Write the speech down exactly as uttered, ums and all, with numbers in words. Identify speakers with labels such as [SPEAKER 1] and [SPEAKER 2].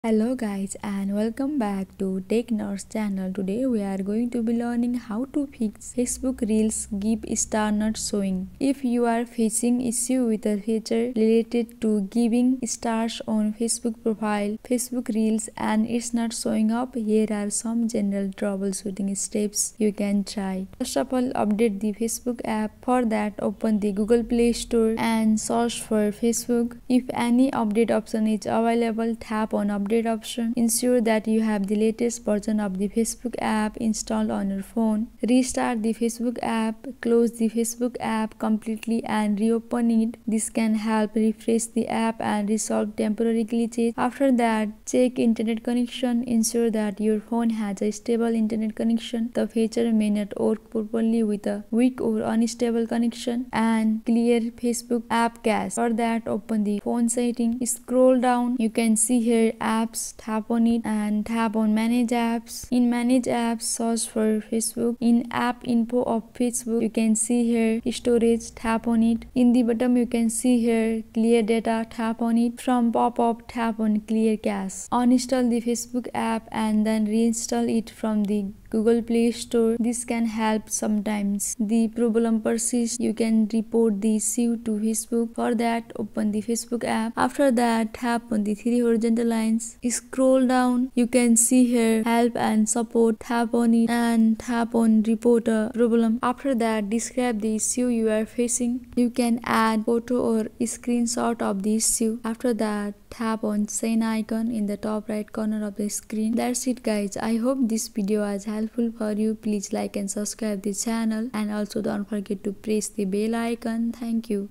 [SPEAKER 1] Hello guys and welcome back to Tech Nerds channel. Today we are going to be learning how to fix Facebook Reels give star not showing. If you are facing issue with a feature related to giving stars on Facebook profile, Facebook Reels and it's not showing up, here are some general troubleshooting steps you can try. First of all, update the Facebook app. For that, open the Google Play Store and search for Facebook. If any update option is available, tap on update option. Ensure that you have the latest version of the Facebook app installed on your phone. Restart the Facebook app, close the Facebook app completely and reopen it. This can help refresh the app and resolve temporary glitches. After that, check internet connection. Ensure that your phone has a stable internet connection. The feature may not work properly with a weak or unstable connection. And clear Facebook app cache. For that, open the phone setting. Scroll down. You can see here apps, tap on it and tap on manage apps. In manage apps, search for Facebook. In app info of Facebook, you can see here storage, tap on it. In the bottom, you can see here clear data, tap on it. From pop-up, tap on clear cache. Uninstall the Facebook app and then reinstall it from the Google Play Store. This can help sometimes. The problem persists, you can report the issue to Facebook. For that, open the Facebook app. After that, tap on the three horizontal lines. Scroll down. You can see here help and support. Tap on it and tap on report a problem. After that, describe the issue you are facing. You can add photo or screenshot of the issue. After that, tap on send icon in the top right corner of the screen. That's it guys. I hope this video was helpful for you. Please like and subscribe the channel and also don't forget to press the bell icon. Thank you.